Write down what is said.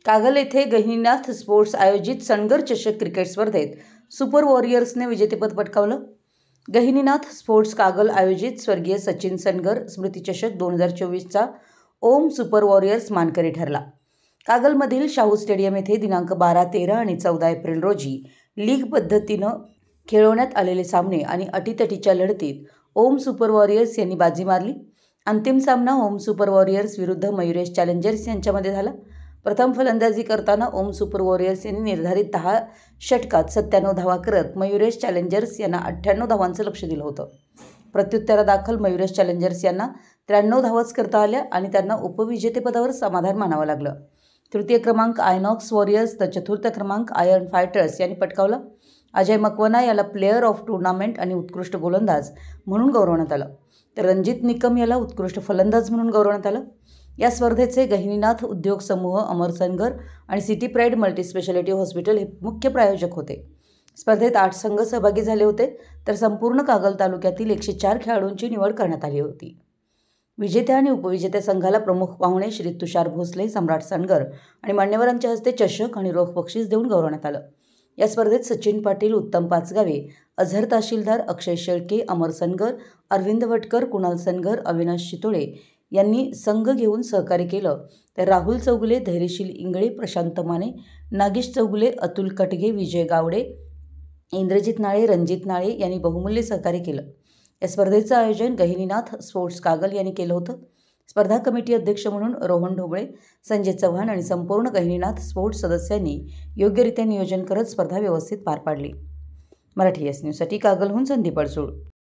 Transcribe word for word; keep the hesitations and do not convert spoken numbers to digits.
कागल येथे गहिनीनाथ स्पोर्ट्स आयोजित सनगर चषक क्रिकेट स्पर्धेत सुपर वॉरियर्सने विजेतेपद पटकावलं। गहिनीनाथ स्पोर्ट्स कागल आयोजित स्वर्गीय सचिन सनगर स्मृती चषक दोन हजार चोवीसचा ओम सुपर वॉरियर्स मानकरी ठरला। कागलमधील शाहू स्टेडियम येथे दिनांक बारा, तेरा आणि चौदा एप्रिल रोजी लीग पद्धतीनं खेळवण्यात आलेले सामने आणि अटीतटीच्या लढतीत ओम सुपर वॉरियर्स यांनी बाजी मारली। अंतिम सामना ओम सुपर वॉरियर्स विरुद्ध मयुरेश चॅलेंजर्स यांच्यामध्ये झाला। प्रथम फलंदाजी करताना ओम सुपर वॉरियर्स यांनी निर्धारित दहा षटकात सत्त्याण्णव धावा करत मयुरेश चॅलेंजर्स यांना अठ्ठ्याण्णव धावांचं लक्ष दिलं होतं। प्रत्युत्तरादाखल मयुरेश चॅलेंजर्स यांना त्र्याण्णव धावाच करता आल्या आणि त्यांना उपविजेतेपदावर समाधान मानावं लागलं। तृतीय क्रमांक आयनॉक्स वॉरियर्स तर चतुर्थ क्रमांक आयर्न फायटर्स यांनी पटकावला। अजय मकवाना याला प्लेयर ऑफ टूर्नामेंट आणि उत्कृष्ट गोलंदाज म्हणून गौरवण्यात आलं, तर रणजित निकम याला उत्कृष्ट फलंदाज म्हणून गौरवण्यात आलं। या स्पर्धेचे गहिनीनाथ उद्योग समूह, अमर सनगर आणि सिटी प्राईड मल्टीस्पेशालिटी हॉस्पिटल हे मुख्य प्रायोजक होते। स्पर्धेत आठ संघ सहभागी झाले होते, तर संपूर्ण कागल तालुक्यातील एकशे चार खेळाडूंची निवड करण्यात आली होती। विजेत्या आणि उपविजेत्या संघाला प्रमुख पाहुणे श्री तुषार भोसले, सम्राट सनगर आणि मान्यवरांच्या हस्ते चषक आणि रोख बक्षीस देऊन गौरवण्यात आलं। या स्पर्धेत सचिन पाटील, उत्तम पाचगावे, अझर तहसीलदार, अक्षय शेळके, अमर सनगर, अरविंद वटकर, कुणाल सनगर, अविनाश चितोळे यांनी संघ घेऊन सहकार्य केलं, तर राहुल चौगुले, धैर्यशील इंगळे, प्रशांत माने, नागेश चौगुले, अतुल कटगे, विजय गावडे, इंद्रजित नाळे, रणजित नाळे यांनी बहुमूल्य सहकार्य केलं। या स्पर्धेचं आयोजन गहिनीनाथ स्पोर्ट्स कागल यांनी केलं होतं। स्पर्धा कमिटी अध्यक्ष म्हणून रोहन ढोबळे, संजय चव्हाण आणि संपूर्ण गहिनीनाथ स्पोर्ट्स सदस्यांनी योग्यरित्या नियोजन करत स्पर्धा व्यवस्थित पार पाडली। मराठी एस न्यूजसाठी कागलहून संदीप अडसूळ।